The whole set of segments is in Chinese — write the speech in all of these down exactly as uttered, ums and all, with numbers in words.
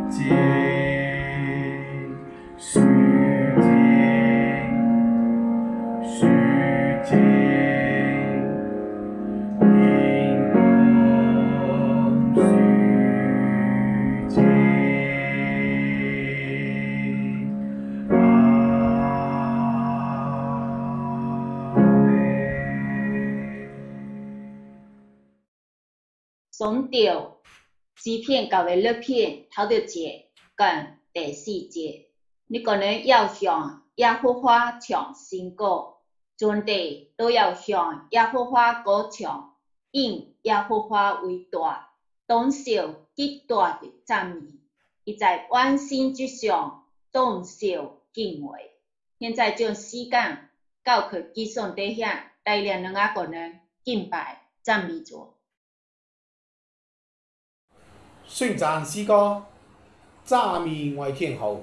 界，世界，世界，因公世界。 从着诗篇九十六篇头一节讲第四节，你可能要向耶和华唱新歌，全地都要向耶和华歌唱，因耶和华为大，当受极大的赞美，伊在万星之上，当受敬畏。现在将时间交给基上底下，带领两个人敬拜赞美主。 宣赞诗歌，赞美我天后。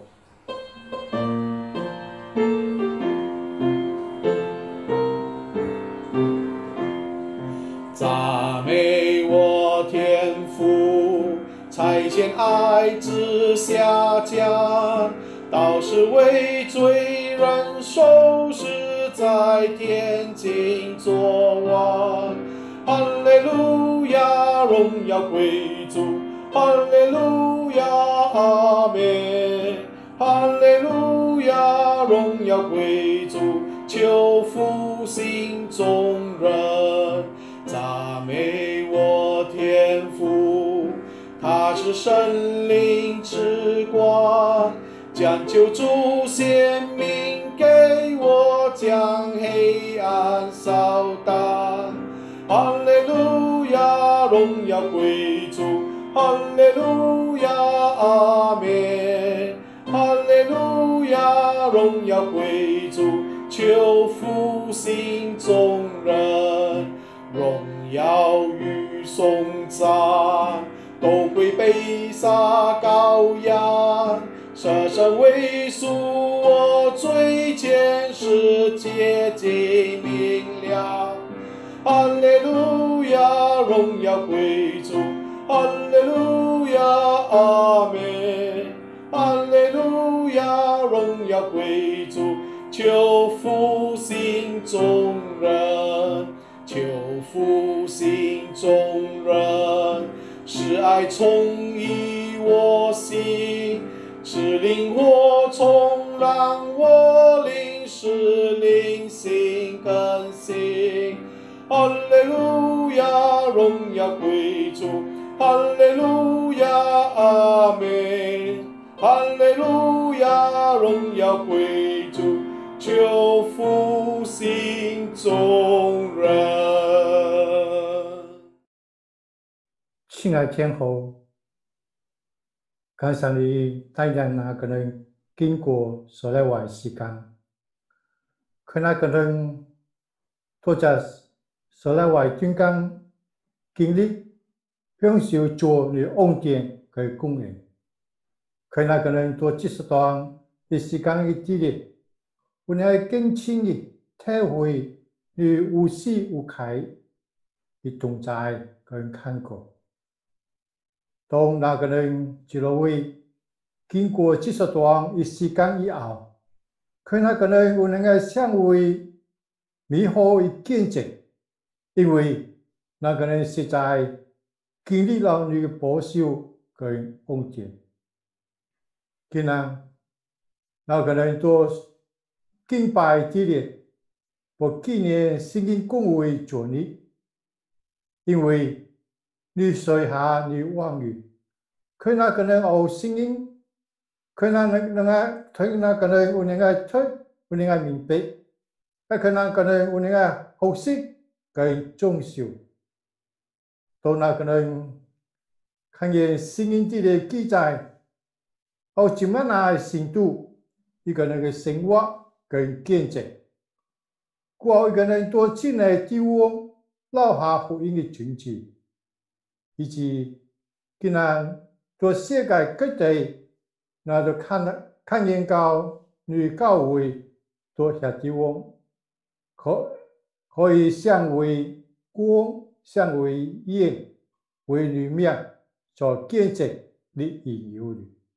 赞美我天父，差遣爱子下降，道是为罪人受死，在天津作王。哈利路亚，荣耀归主。哈利路亚，阿门。哈利路亚，荣耀归主，求复兴众人。赞美我天父，他是神灵之光，将救主显明给我，将黑暗扫荡。哈利路亚，荣耀归主。哈利路亚，阿门。哈利路亚，荣耀归主，求复兴众人。荣耀与颂赞都归被杀羔羊，舍身为赎我罪愆，世界尽明了。哈利路亚，荣耀归主。哈利路亚，阿门。哈利路亚，荣耀归主，求复兴众人，求复兴众人。是爱充溢我心，是灵火冲让我灵，是灵性更新。哈利路亚，荣耀归主。哈利路亚，阿门。哈利路亚，荣耀归主，求复兴众人。 亲爱天父，感谢你带领那个人经过所来外时间，看那个人拖着所来外中间经历。享受主你恩典和供应，看那个人多几十段的时间的经历，我们更深的体会你无私无慨的同在和看顾。当那个人一路为经过几十段的时间以后，看那个人有能够成为美好的见证，因为那个人实在经历了你的保守和恩典，今日那个人都敬拜之日，我纪念圣经公会主你，因为你垂下你话语，佢那个人有圣经，佢那能个佢那个人有能个出，有能个明白，佢那个人有能个学习跟忠守。当那个人看见圣经里的记载，有怎么样的程度，一个人的生活跟见证，过一个人多进来地方留下福音的种子，以及今日在世界各地，那就看看见到女教会多些地方，可可以成为光。成为烟为里面所见证的引诱的，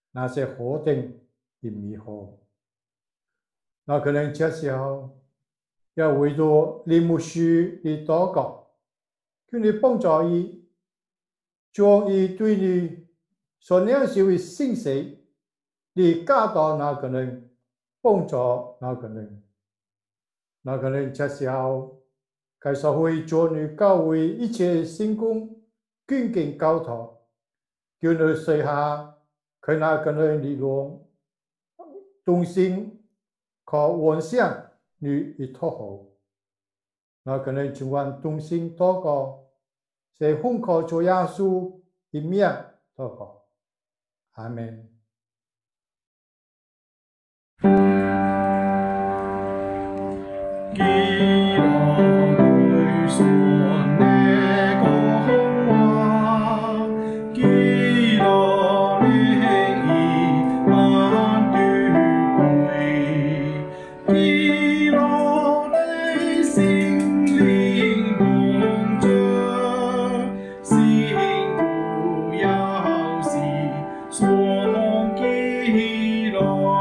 那些火灯的迷惑。那可能这时候要为着林牧师的祷告，求你帮助伊，将伊对你所领受的信息，你教导那个人，帮助那个人。那可能这时候，该社会做你教会一切圣工，恭敬交托，叫你随下佢那个人力量，动心和幻想你一讨好。那可能今晚动心祷告，是奉靠主耶稣一名祷告。阿门。 基羅對所呢個話，基羅靈意安對歸，基羅的心靈同着，心不要息，所蒙基羅。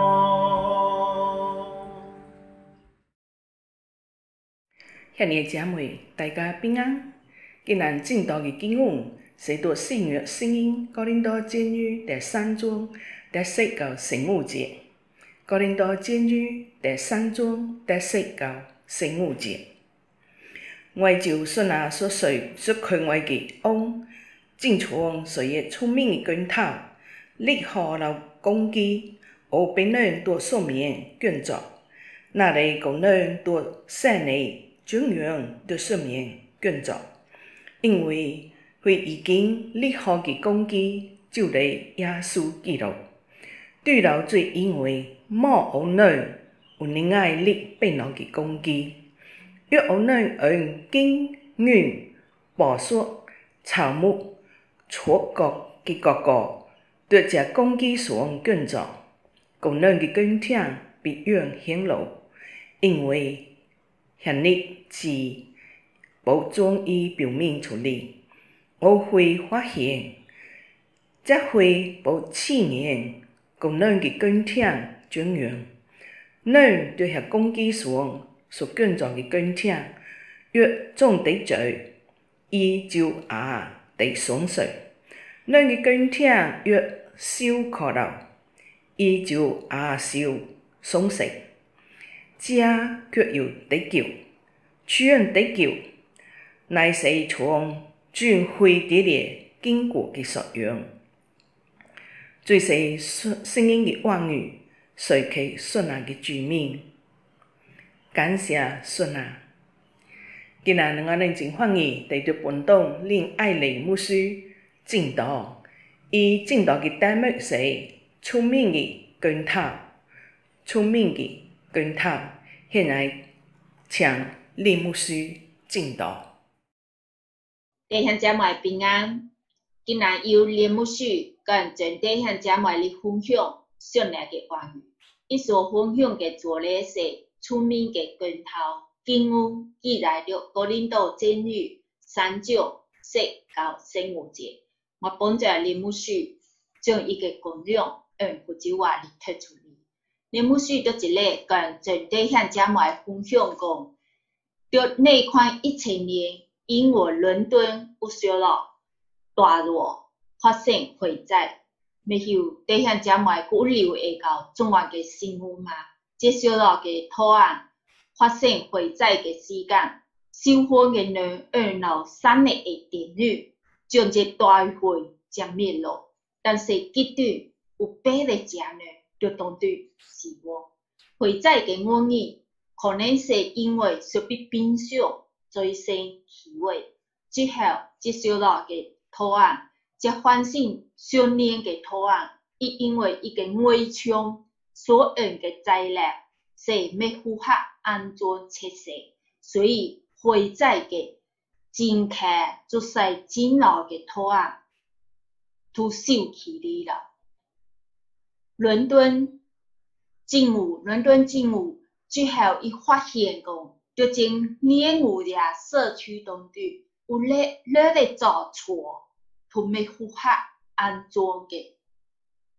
遐尼姐妹，大家平安。今日正道嘅经文是读新约圣经哥林多监狱第三章第四到十五节。哥林多监狱第三章第四到十五节。我就顺啊所随所看我嘅翁，正常随嘅聪明嘅拳头，厉害了攻击，我别人多说明工作，那里工人多善内。军员的说明工作，因为会已经立好嘅攻击，就嚟耶稣基督。对老最因为冇可能有另外立被老嘅攻击，若可能用经验、保硕、草木、错角嘅各个，对只攻击上工作，可能嘅工程必然显露，因为。向你是保装伊表面处理，我会发现，这会保气年功能嘅工程专员，咱对遐攻击上所工作嘅工程，若总得罪，伊就也得损失；咱嘅工程若受可到，伊就也受损失。这却有得救，全得救，乃是从转会地列经过嘅作用，最是圣经嘅话语，随其顺啊嘅居民。感谢顺啊！今日我哋真欢喜嚟到本堂令爱嚟牧师正道，伊正道嘅题目是聪明嘅拳头，聪明嘅。跟他现在请李牧师正道。 弟兄姐妹平安，今日由李牧师跟全弟兄姐妹嚟分享上帝嘅话语。伊所分享嘅主题是聪明嘅拳头，经文记载着哥林多监狱三章四到十五节。我本着李牧师将伊嘅分享用福州话嚟读出嚟。李牧师在一日跟全弟兄姐妹分享讲，在那款一千年，英国伦敦有小了大热发生火灾，未晓弟兄姐妹有留意到中国嘅新闻吗？这小了嘅土案发生火灾嘅时间，消防嘅人按到三日嘅电力，将这大火将灭了，但是极端有八个家人就当对死亡。火灾嘅原因可能是因为设备冰箱造成起火，之后接受到嘅土案，这反省少年嘅土案，亦因为一个外墙所用嘅材料是未符合安全测试，所以火灾嘅前期就使真老嘅土案都受起嚟了。伦敦政府，伦敦政府最后伊发现讲，就正年五嘅社区当中有咧咧咧做错，同未符合安全嘅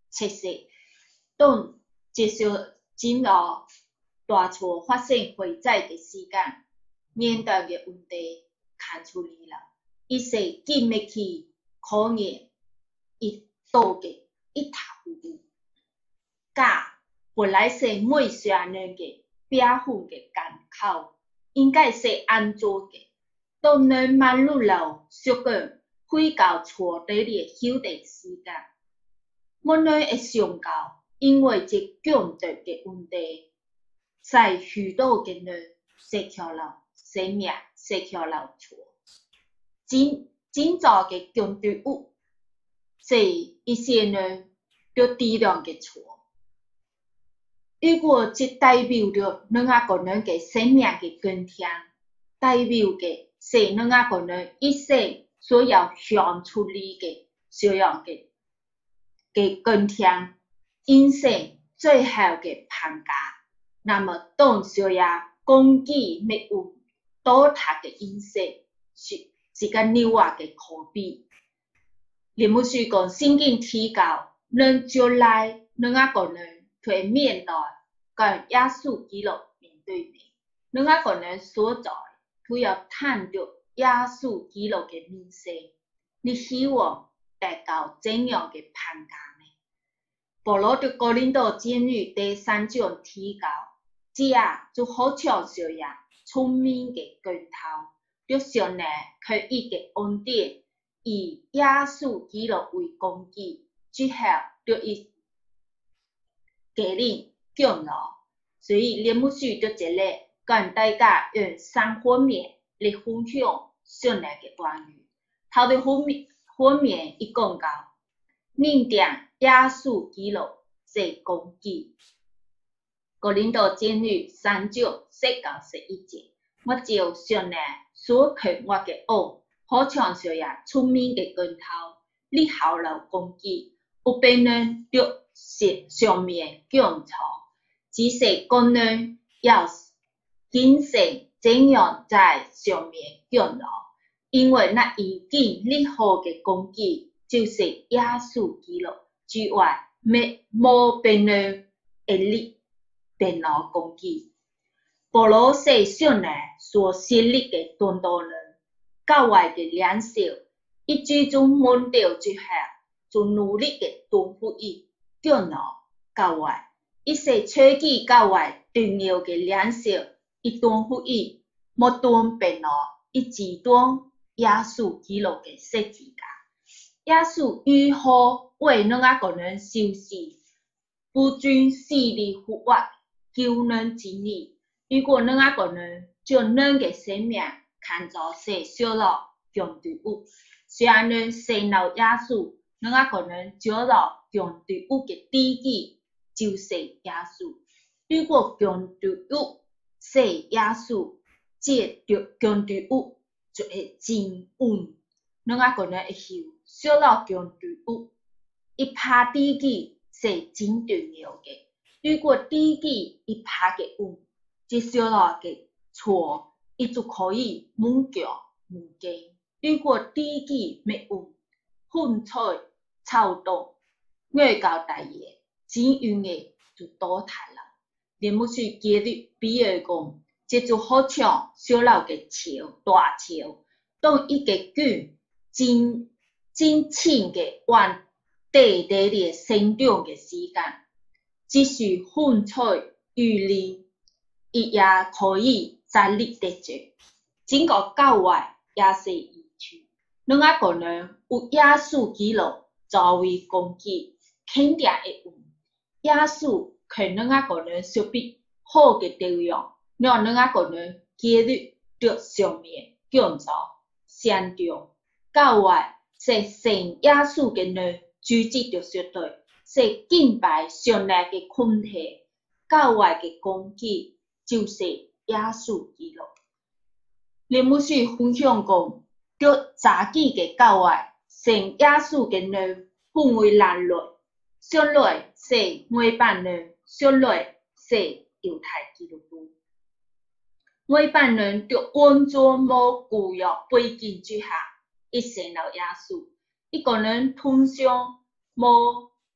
七世，当接受进入大厝发生火灾嘅时间，面对嘅问题看出嚟了。伊说经历起考验一多嘅一塌糊涂，甲本来是每项人嘅标准嘅干考，应该是安做嘅。当人慢路路小个开到错地嘅休地时间，我们会想到，因为这强大嘅问题，使许多嘅人失去了生命，失去了错。真真早嘅强大物，是一些人对质量嘅错。如果这代表着另外个人嘅生命嘅更添，代表嘅是另外个人一生所要想处理嘅所样嘅嘅更添，因生最后嘅判价，那么当所要攻击灭有倒塌嘅因生是一个另外嘅可比。你牧师讲圣经提到，人将来另外个人会面对跟耶稣基督面对面，另外个人所在都要探到耶稣基督嘅面色。你希望得到怎样嘅判价呢？保罗对哥林多监狱第三章提到，这就好像这样聪明嘅拳头，对上帝可以嘅恩典，以耶稣基督为工具，之后对伊给人降落。所以列牧师在这里跟大家用三方面来分享上帝嘅话语。头的方面方面伊讲到，认定耶稣基督是工具。哥林多监狱三章十到十一节，我照上帝所给我嘅恩，好像这样聪明嘅拳头，你好了工具，有别人对上面强藏，只是个人要谨慎怎样在上面降落，因为那已经立好嘅工具就是耶稣基督之外，没无别人会立电脑工具。保罗是上帝所设立嘅传道人，教会嘅领袖，伊最终蒙召之后，就努力嘅传福音，降落教会。伊是初期教会重要嘅领袖，伊传福音，无传别人，伊只传耶稣基督嘅十字架。耶稣如何为另外个人受死，不遵死理复活，救人真理。如果另外个人将人嘅生命看作是小了强对物，虽然人信了耶稣，另外个人少了强对物嘅底基，就是耶稣。如果强对物是耶稣，这强对物就会真稳。另外个人会受少了强对物，一拍底基是真重要嘅。如果底基一拍嘅稳，这少了嘅错，伊就可以猛强猛进。如果底基没稳，风吹草动，遇到大嘢，真容易就倒塌了。连牧师举例比喻讲，这就好像小老嘅桥，大桥，当一个卷真真深嘅往地底里生长嘅时间，只是风吹雨淋，伊也可以站立得住。整个教会也是如此。另外个人有耶稣基督作为工具，肯定会稳。耶稣给另外个人设备好嘅对象，让另外个人几率在上面建造相中。教会是信耶稣嘅人组织着绝对，是敬拜上帝嘅群体。教会嘅工具就是耶稣基督。林牧师分享讲，在早期嘅教会，信耶稣嘅人分为两类，上类是外邦人，下类是犹太基督徒。外邦人在完全无旧约背景之下，伊信了耶稣，一个人通常无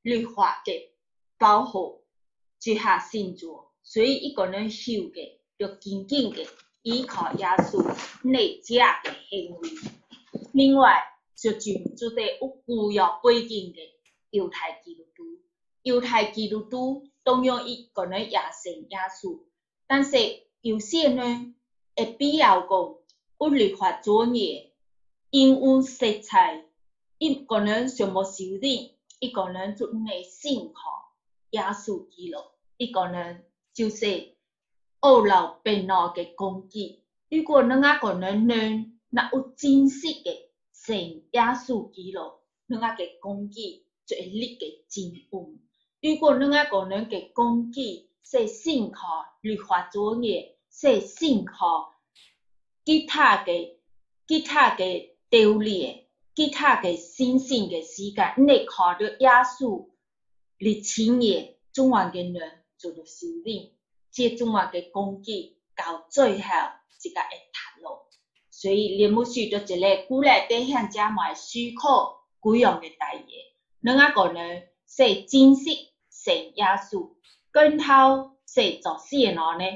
律法嘅保护之下信主，所以一个人修嘅要紧紧嘅依靠耶稣内家嘅行为。另外，就就就对有古约背景嘅犹太基督徒，犹太基督徒同样一个人也信耶稣，但是有些人会比较讲有律法作业，因有色彩，一个人想无修炼，一个人就内信靠耶稣基督，一个人就是学老变老嘅工具。如果另外个人人那有真实嘅信耶稣基督，另外嘅工具就会立嘅真稳。如果另外个人嘅工具是信靠律法作业，是信靠其他嘅其他嘅道理，其他嘅信心嘅时间，你靠着耶稣嚟亲嘢，中华嘅人做到修炼，这中华嘅工具到最后一个会塌落。所以连牧师就一个鼓励弟兄姊妹思考几样嘅代志。另外个人是真实信耶稣，跟头是做什么呢？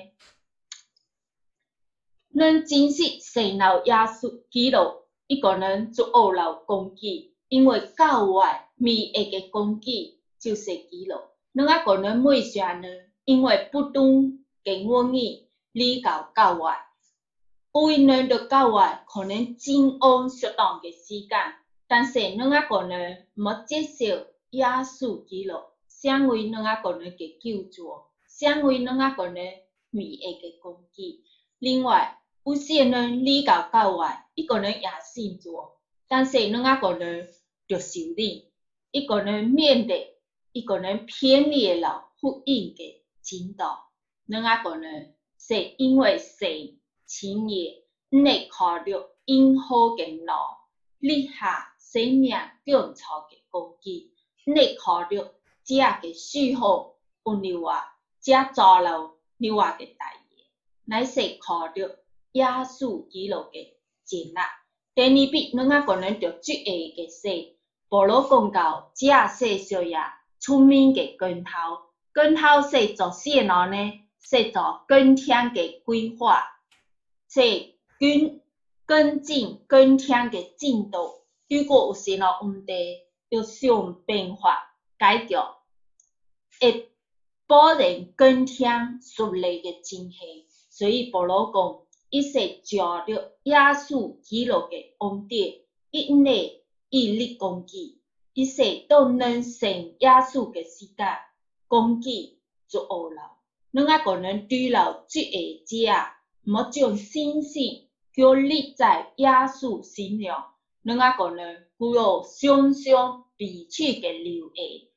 咱真实信靠耶稣基督，一个人就学了工具，因为教外美的嘅工具就是基督。另外个人每些人因为不懂嘅原因离教教外。有人到教外可能真按适当嘅时间，但是另外个人冇接受耶稣基督，成为另外个人嘅救主，成为另外个人美嘅嘅工具。另外，有些人离教教外，一个人也信主，但是另外个人就修炼，一个人面对一个人偏离了福音嘅真道，另外个人是因为神情业，你靠着因好嘅路，立下生命建造嘅工具，你靠着这嘅舒服有你话，这做了你话嘅代志，乃是靠着耶稣基督嘅接纳。第二笔，另外个人就注意嘅是，保罗讲到这世上也聪明嘅跟头，跟头是做什么呢？是做跟听嘅规划，是跟跟进跟听嘅进度。如果有什么问题，要想办法解决，会保证跟听顺利嘅进行。所以保罗讲，伊是照着耶稣基督嘅恩典，伊内伊力工具，伊是都能信耶稣嘅时间，工具就学了。另外个人对了这个者，莫将信心叫立在耶稣身上。另外个人具有常常彼此嘅留意，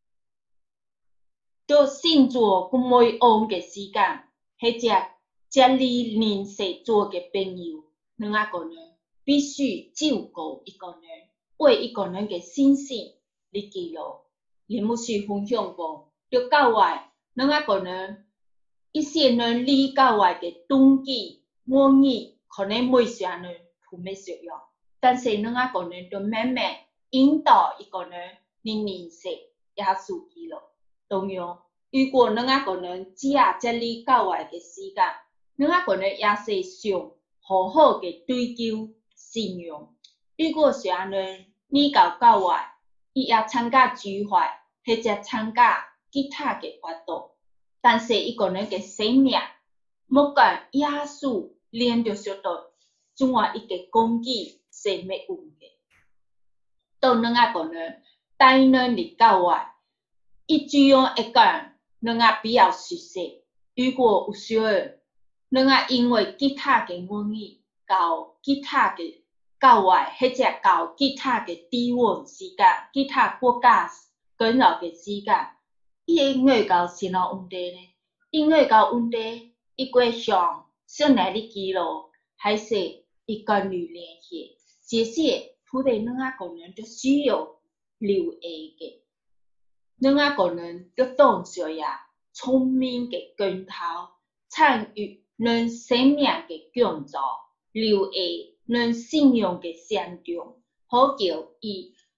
到信主咁每安嘅时间，迄只这里认识做嘅朋友，另外个人必须照顾一个人，为一个人嘅信心嚟记录。林牧师分享过，到教外，另外个人一些人离教外嘅动机、原因，可能每些人都没适用，但是另外个人就慢慢引导一个人嚟认识耶稣基督。同样，如果另外个人只啊这里教外嘅时间，另外个人也是想好好嘅追求信仰。如果是安尼，你到教外，伊也参加聚会，或者参加其他嘅活动，但是一个人嘅生命，莫讲耶稣连着说到，仲话一个工具是没用嘅。到另外个人带人嚟教外，伊主要会讲另外比较熟悉。如果有需要，另外因为其他嘅原因，到其他嘅教外，或者到其他嘅地方时间，其他国家跟落嘅时间，伊会遇到什么问题呢？伊遇到问题，伊会向上来的记录，还是伊跟你联系？这些土地另外个人就需要留意嘅。另外个人就当作呀聪明嘅跟头，参与人生命嘅建造，留意人信仰嘅成长，好叫伊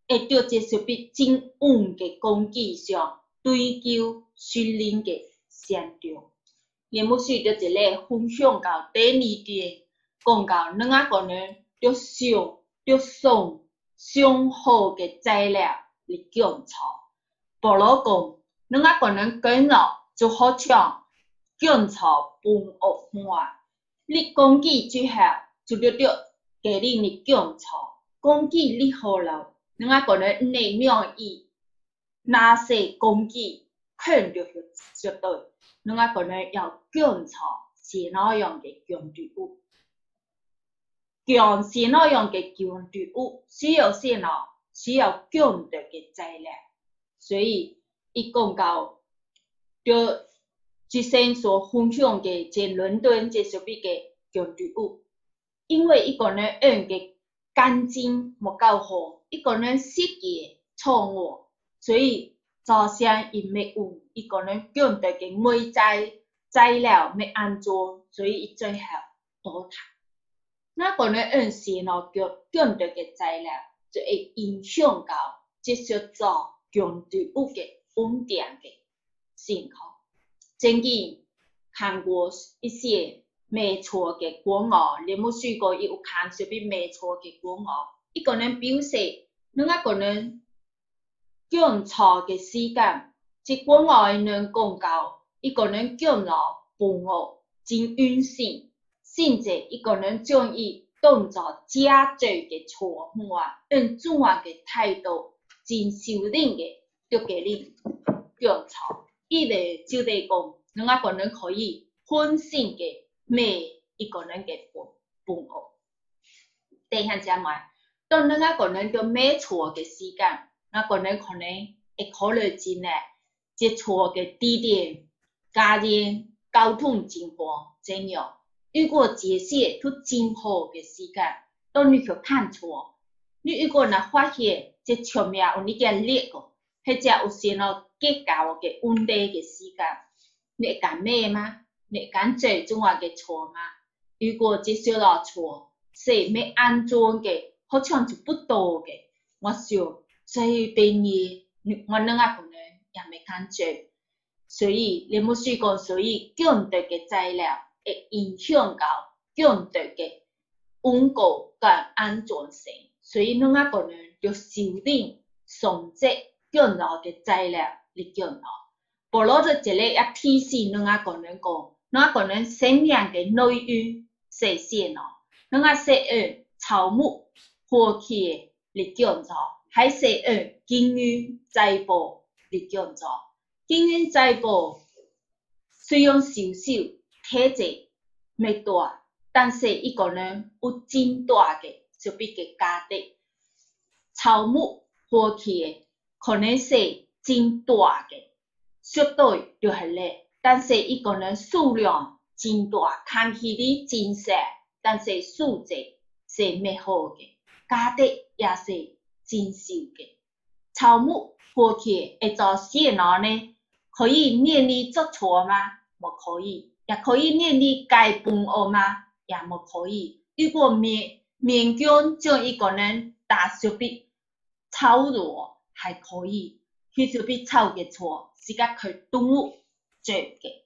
会着这属于真稳嘅攻击上追求训练嘅成长。连牧师着一个分享到第二点，讲到两啊个人着上着送上好嘅材料嚟建造。保罗讲，两啊个人跟了就好像建造半屋花，你攻击之后就着着给你嚟建造，攻击你好了，两啊个人内免疫，那些攻击肯定是绝对。两啊个人要建造是那样嘅建筑物，建是那样嘅建筑物需要什么？需要建筑嘅材料，所以伊讲到着之前所分享嘅在伦敦这属于嘅建筑物，因为伊个人用嘅干净无够好，伊个人设计错误，所以造成伊未有伊个人建筑嘅每材材料未安全，所以伊最后倒塌。那个人用是喏建建筑嘅材料，就会影响到这些造建筑物嘅稳定嘅情况。最近韩国一些没错嘅广告，连牧师个伊有看属于没错嘅广告，伊个人表示，两啊个人建造嘅时间，即广告嘅人讲到，伊个人建造半屋真运性，甚至伊个人将伊当作假造嘅错误，用怎样嘅态度，真收敛嘅，就给你建造。伊咧就地讲，两啊个人可以分心嘅买一个人嘅半半屋。第二姐妹，当两啊个人着买厝嘅时间，那个人可能会考虑进来，这厝嘅地点、家电、交通情况怎样？如果这些都真好嘅时间，当你去看厝，你如果若发现这厝面有你嘅裂个，或者有些喏结构嘅问题嘅时间，你会敢买吗？你会敢做怎样嘅厝吗？如果这些老厝是没安全嘅，好像就不多嘅，我想随便你，我两啊个人也没敢做。所以你冇试过，所以建筑嘅材料会影响到建筑嘅稳固跟安全性，所以两啊个人要修订上这建造嘅材料嚟建造。保罗就一个也提醒两啊个人讲，两啊个人生命嘅内容是什么？两啊是用草木火器嚟建造，还是用金银财宝嚟建造？金银财宝虽然小小体积未大，但是伊个人有真大嘅属于嘅价值。草木火器可能是真大嘅，绝对就是咧，但是伊个人数量真大，看起嚟真小，但是数值是未好嘅，价值也是真少嘅。草木火器会做什么呢？可以勉励做错吗？不可以。也可以勉励改半屋吗？也不可以。如果勉勉强将一个人打属于超弱，还可以。佢属于超嘅错，是甲佢动物做嘅。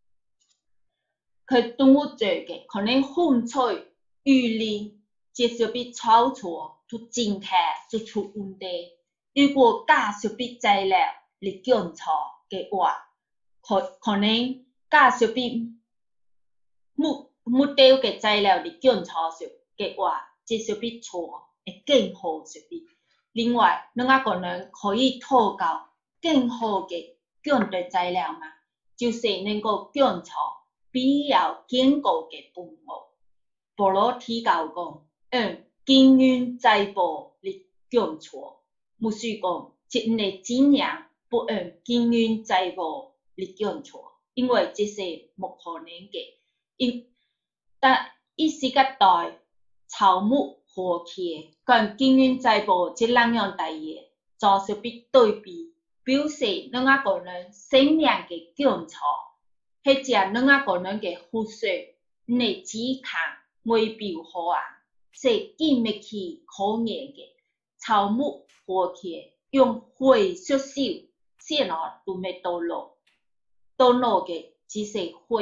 佢动物做嘅，可能风吹雨淋，这属于超错，就真下就出问题。如果假属于材料嚟建造嘅话，可可能假属于木木雕嘅材料嚟建造嘅话，这属于错，会更好属于。另外，两啊个人可以讨到更好嘅建筑材料嘛，就是能够建造比较坚固嘅半屋。保罗提到讲，用金银财宝嚟建造，牧师讲，一个真人不用金银财宝嚟建造，因为这是不可能嘅。因但伊是个代草木火器跟金银财宝这两样大嘢做属于对比，表示两啊个人生命嘅建造，或者两啊个人嘅呼吸，你只看外表好啊，是经不起考验嘅。草木火起，用火烧烧，先哦都没倒落，倒落嘅只是火。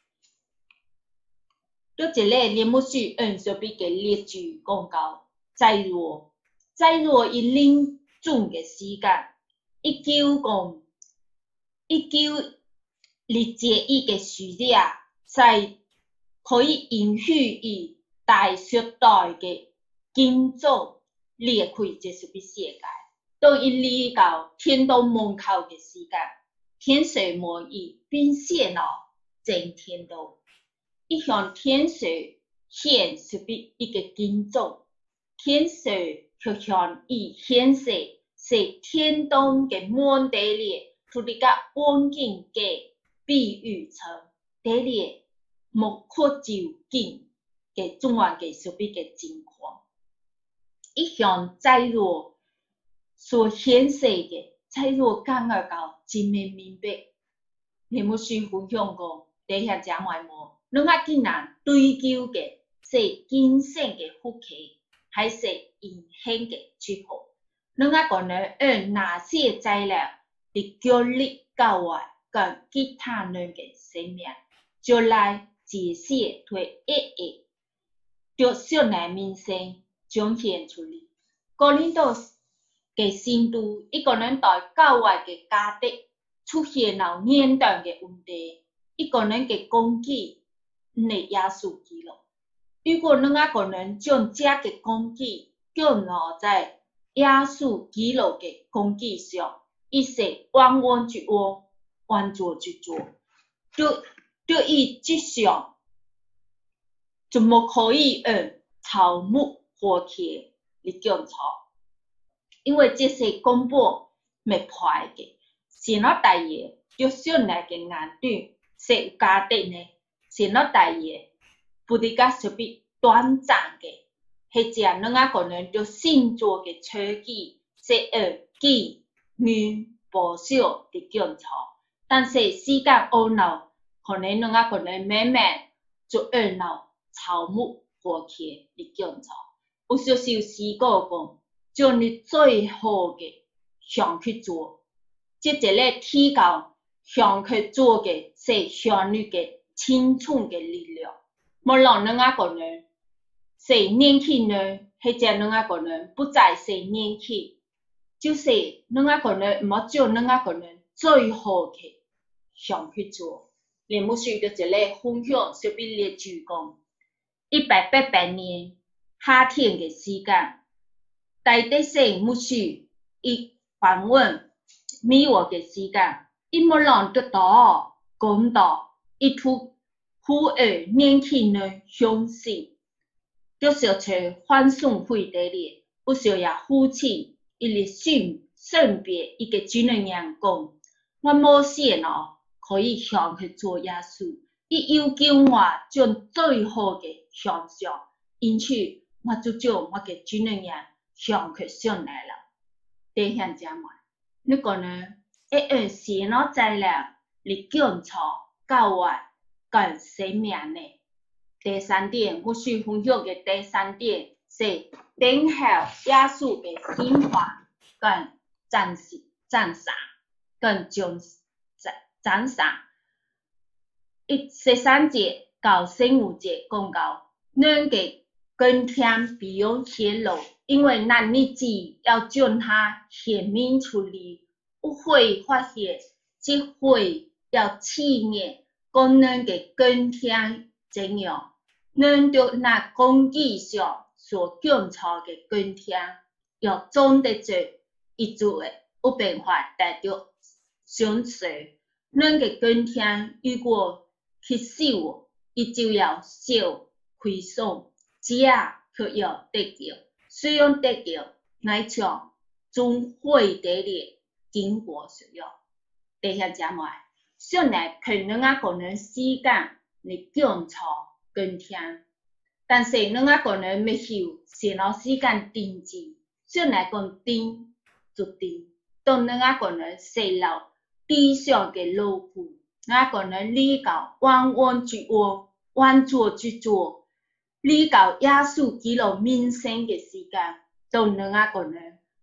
到一个林木树按所俾嘅列举讲到，再若再若以领准嘅时间，一九讲一九二节伊嘅序列，才可以允许以大时代嘅建筑裂开这所俾世界。到伊离到天道门口嘅时间，天水魔意并显了正天道。伊向天水显是比一个建筑，天水却向伊显示是天东嘅门地列，同一个环境嘅比喻成地列无可就见嘅中华嘅所比嘅情况。伊向再若所显示嘅，再若讲而到真明明白，你冇需分享过，底下讲埋冇。侬啊，竟然追求嘅是今生嘅福气，还是永恒嘅祝福？侬啊，可能按哪些材料嚟叫你教外跟其他人嘅生命，就来解释对一一，就小难民生彰显出嚟。哥林多嘅信徒，伊可能在教外嘅家庭出现了严重嘅问题，伊可能嘅攻击。你耶稣基督，如果侬啊个人将这个攻击叫落在耶稣基督嘅攻击上，伊是完完全完完做就做，就就以这项就冇可以按草木火气嚟检查，因为这是根本未坏嘅，是那大嘢就上来嘅眼短是家庭呢。是那大嘢，不啲个特别短暂嘅，或者侬啊可能就星座嘅科技是二几年不少的检查，但是时间后脑，可能侬啊可能慢慢就按脑草木火气的检查，有少少时个讲，将你最好嘅想去做，即一个提高想去做嘅是向你嘅。青春嘅力量，冇让侬啊个人是年轻人，或者侬啊个人不再是年轻，就是侬啊个人唔好叫侬啊个人最好嘅想去做。你冇需要一个分享，随便列举讲，一八八八年夏天嘅时间，大地神牧师伊访问美国嘅时间，伊冇让得到讲到。一突呼儿年轻人相信，就是从欢送会地里，不需要父亲一个性性别一个军人人讲，我冇想哦可以向去做耶稣，伊要求我将最好嘅想象，因此我就将我嘅军人人向去上来了。第向讲话，你可能一按先攞材料嚟检查。教外跟生命呢？第三点，我需分享嘅第三点是等候耶稣嘅显化跟赞赞赏跟奖赞赏。一十三节到十五节讲到，恁嘅跟天必用显露，因为那日子要将它显明出嚟，不会发现，只会。要七年，讲恁嘅跟天怎样？恁着那工具上所检查嘅跟天，要总得做一组嘅，有办法达到相随。恁嘅跟天如果去少，伊就要少亏损，只却要得到，虽然得到，乃像总会得的经过需要。第下讲话。上来可能啊个人时间嚟检查跟天，但是侬啊个人未有先攞时间定制，上来讲定就定，当侬啊个人细路地上嘅路苦，啊个人理到弯弯就弯，弯做就做，理到耶稣基督民生嘅时间，当侬啊个人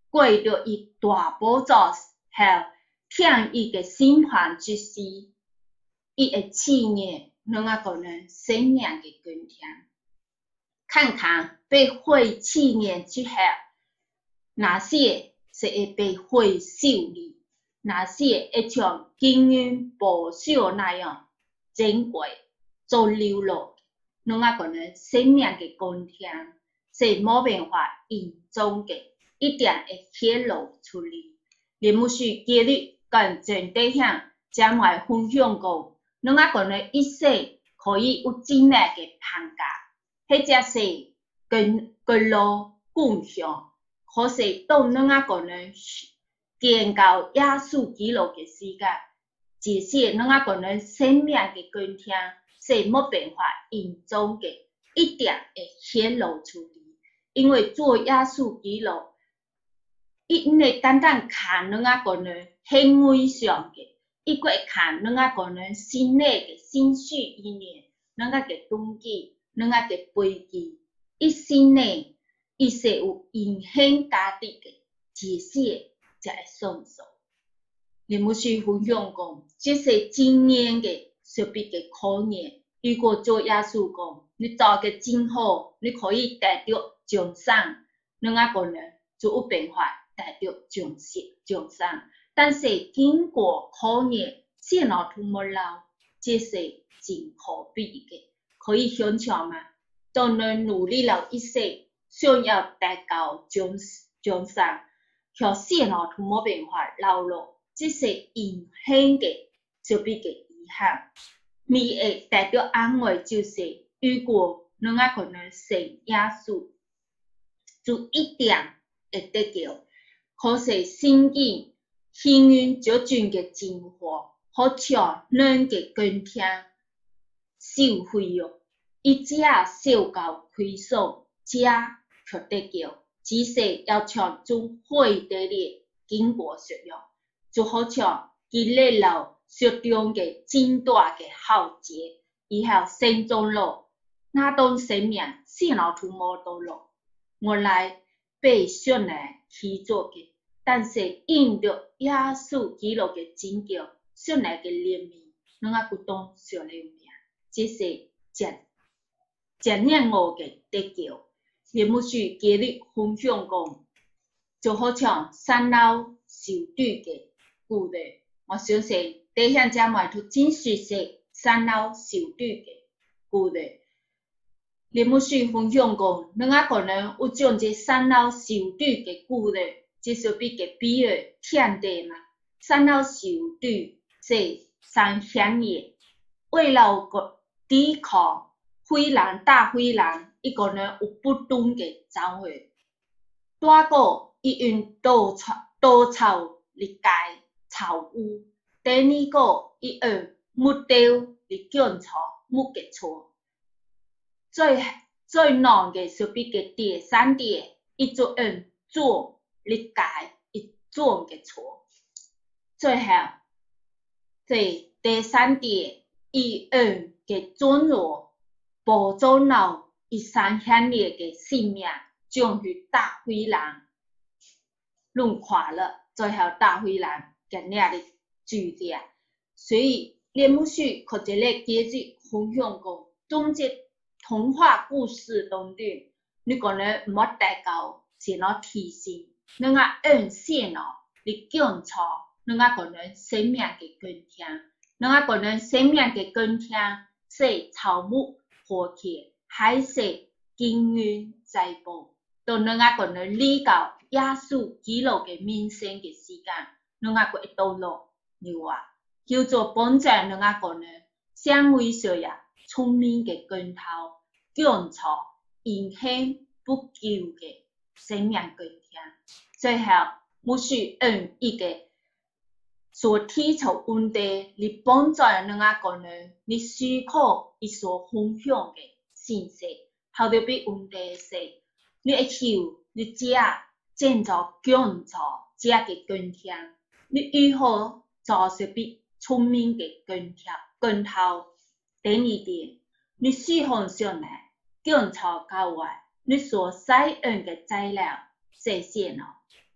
过着伊大宝座后，听伊嘅审判之时，伊会试验咱啊个人生命嘅今天，看看被火试验之后，哪些是会被火烧离，哪些会像金银宝石那样珍贵，做流落咱啊个人生命嘅今天，是冇办法隐藏嘅，一定会显露出嚟。林牧师今日跟全地向将来分享讲，咱啊个人一生可以有真正嘅评价，迄只是跟跟路共享，可是当咱啊个人见到耶稣基督嘅时间，这些咱啊个人生命嘅今天是冇办法隐藏嘅，一定会显露出嚟。因为做耶稣基督，伊唔会单单看咱啊个人行为上嘅，伊佫会看咱啊个人心内嘅心绪意念，咱啊嘅动机，咱啊嘅背景，伊心内伊是有影响价值嘅，这些才会算数。林牧师分享讲，这是真年嘅特别嘅考验。如果做耶稣讲，你做嘅真好，你可以得到奖赏，咱啊个人就有办法得到奖奖赏。但是经过考验，线路都冇漏，这是真可比嘅。可以想象吗？当咱努力了一生，想要得到奖奖赏，却线路都冇办法流落，这是影响嘅特别嘅遗憾。你会得到安慰，就是如果咱啊个人信耶稣，就一定会得到。可是圣经幸运足尽嘅精华，好像咱嘅今天受惠哦，伊只受到亏损，只却得到，只是要像种火地里经过适用，就好像经历了雪中嘅真大嘅浩劫，以后生中了，那当生命线路都冇到咯。我来被选来去做嘅，但是因着耶稣基督嘅拯救，选来嘅怜悯，咱啊不当小怜悯，这是真真让我嘅得救。林牧师今日分享讲，就好像三老受主嘅故事，我相信地向姐妹都真熟悉三老受主嘅故事。林牧师分享讲，咱啊个人有将这三老受主嘅故事，这是比嘅比喻听地嘛。三老受主是三兄弟，为了个抵抗灰狼大灰狼，一个人有不同嘅走位。第一个，伊用稻草稻草嚟盖草屋；第二个，伊用木雕嚟建造木嘅厝。最最难嘅是比嘅第三点，伊就用砖嚟盖一砖嘅厝。最后，第第三点，伊用嘅砖罗保障了伊三兄弟嘅性命，将去大灰狼弄垮了，最后大灰狼给那里拒绝。所以林牧师佢这里继续分享讲，从这童话故事当中，你可能唔好得到线路提醒，咱啊用线路嚟建造咱啊个人生命嘅今天，咱啊个人生命嘅今天是草木和谐，还是金运财宝？当咱啊个人理解耶稣基督嘅名声嘅时间，咱啊个一道路你话叫做帮助咱啊个人相为所呀聪明嘅根头，建造影响不久嘅生命今天。最后，牧师用一个所提出问题嚟帮助咱啊个人嚟思考伊所分享嘅信息。头一笔问题是，你会求你只建造建造只嘅今天，你如何做一笔聪明嘅根头？根头。第二点，你喜欢上来建造教会，你所使用嘅材料是什么？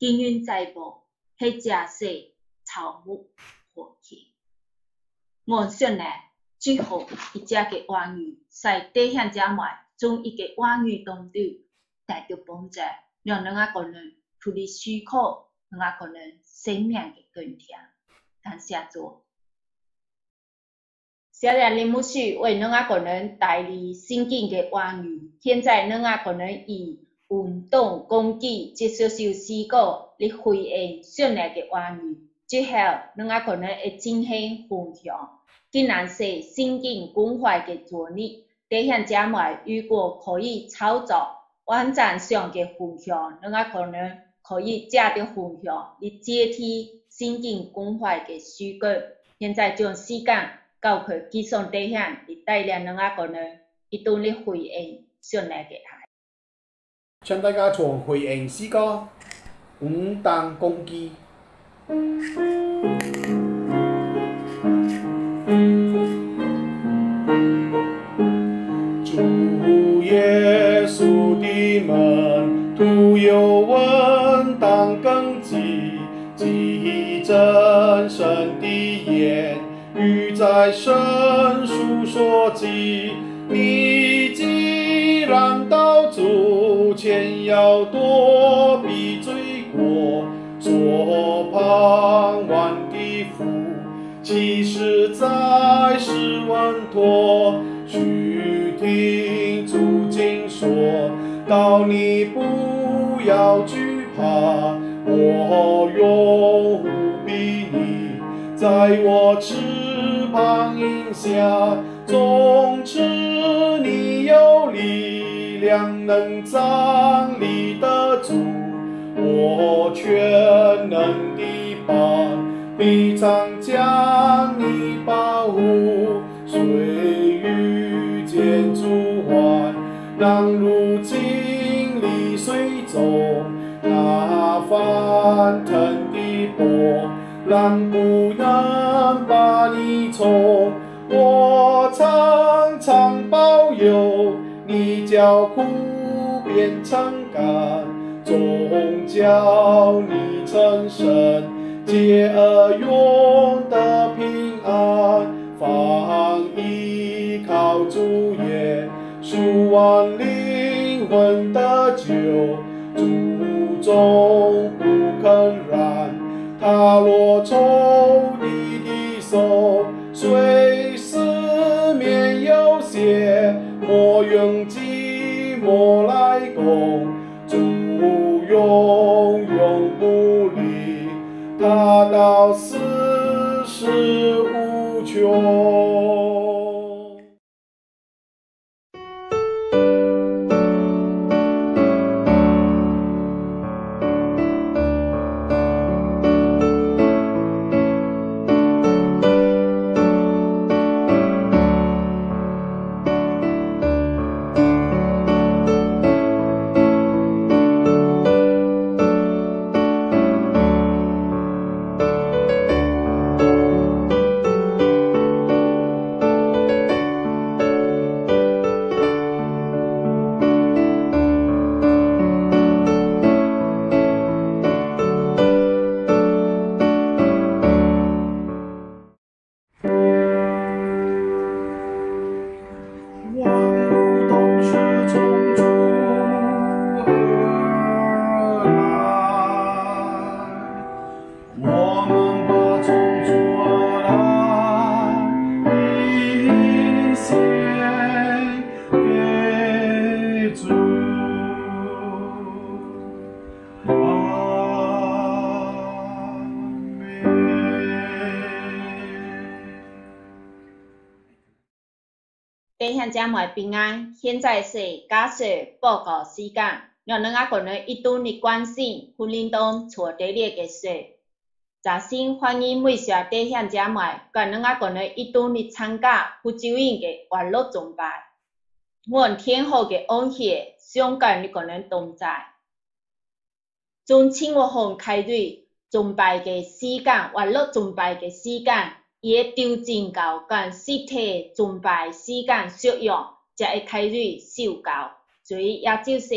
经营在无，迄正是草木火气。我信呢，最后一只嘅话语，在底下者埋，从一个话语当中带着帮助，让人啊个人处理思考，人啊个人生命嘅更添。感谢主。谢谢林牧师为咱啊个人带来圣经嘅话语。现在咱啊个人以运动攻击接受受思考嚟回应上来嘅话语。之后，咱啊个人会进行分享。既然是圣经关怀嘅专利，底下者埋如果可以操作网站上嘅分享，咱啊个人可以借着分享嚟接替圣经关怀嘅书稿。现在将时间交去基上底下，嚟带领咱啊个人一同嚟回应上来嘅爱。 请大家从回应诗歌五当攻击。主耶稣的门徒有问当根基，记真神的言语在深处所记。你既然到主前要躲避罪过，所盼望的福，其实在是稳妥。去听主经说，道你不要惧怕，我永护庇你，在我翅膀荫下，总之你有力量能站立得住。我全能的帮，必常将你保护。虽遇见阻患，让如经历水中，那翻腾的波，浪不能把你冲。我常常保佑你，叫苦变成甘，总叫你成圣，结而永得平安。放依靠主耶稣，望灵魂得救，主终不肯然。他若抽你的手，虽四面有邪，莫用寂寞来攻。主永永不离，他到死时无穷。 弟兄姐妹平安，现在是假设报告时间，让咱啊个人一同的关心婚姻中错地列嘅事。乍先欢迎每些弟兄姐妹，跟咱啊个人一同的参加福州营嘅欢乐崇拜。愿天后嘅恩惠相跟你个人同在。从请我行开始崇拜嘅时间，欢乐崇拜嘅时间。也调整到跟实体崇拜时间适用，才会开始受教。所以也就是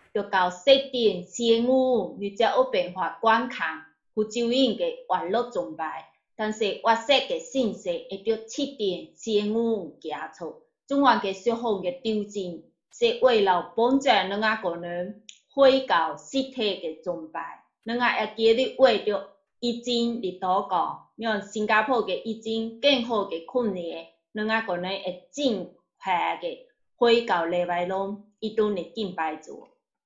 就到设定先五，你才有办法观看福州影嘅网络崇拜。但是活塞嘅信息会着七点先五行出，中华嘅小方嘅纠正，是为了帮助咱啊个人回到实体嘅崇拜。咱啊也记得为着疫情嚟祷告，让新加坡嘅疫情更好嘅控制，咱啊个人会尽快嘅回到礼拜六一顿嘅敬拜主。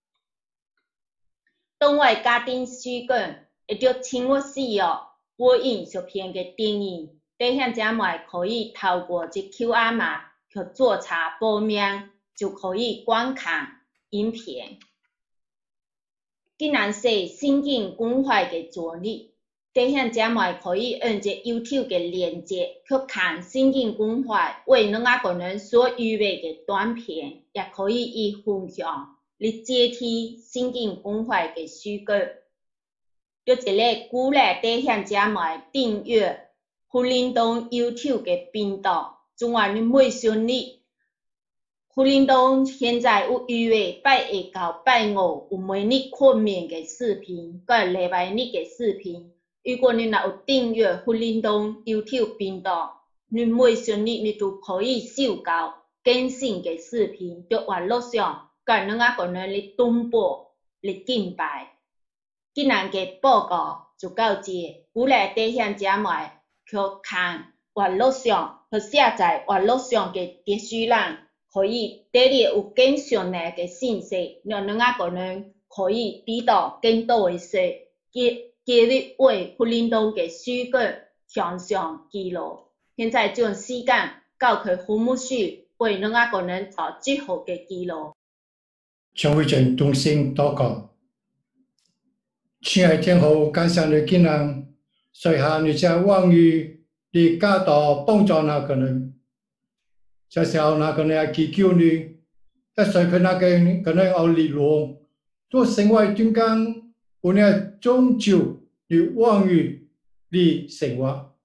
当我家庭事件会着请我使用播映小片嘅电影，弟兄姐妹可以透过这 Q R 码去做查报名，就可以观看影片。既然是新经关怀嘅助力，弟兄姐妹可以按这 YouTube 嘅链接去看新经关怀为咱啊个人所预备嘅短片，也可以以分享嚟接替新经关怀嘅需求。就一个鼓励弟兄姐妹订阅福林东 YouTube 嘅频道，中华你每星期福林东现在有预备拜一到拜五有每日困眠嘅视频，佮礼拜日嘅视频。如果你若有订阅福林东 YouTube 频道，你每星期你都可以收到更新嘅视频，在网络上佮咱啊个人嚟传播嚟敬拜。今日嘅报告就到这，鼓励弟兄姐妹去看网络上，去下载网络上嘅电视栏，可以得到有更详细嘅信息，让咱啊个人可以知道更多嘅事，记记录为福林东嘅书卷向上记录。现在将时间交给胡牧师，为咱啊个人做最后嘅记录。 全会众同心祷告。亲爱天父，感谢你今日垂下你这望语的教导，帮助那个人。这时候那个人祈求你，一随佢那个可能有力量，都成为中间有那终究的望语的生活。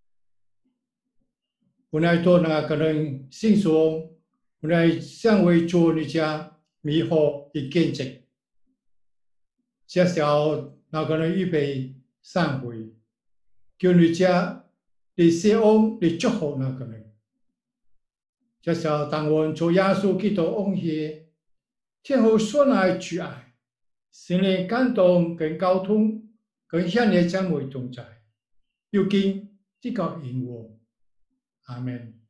有那多那个人信上，有那成为做你这美好的见证。这时候，那个人预备散会，叫你家的谢恩的祝福那个人。这时候，当我们做耶稣基督恩赐，天父所爱主爱，心灵感动跟沟通，跟向你将会同在，要见这个引我，阿门。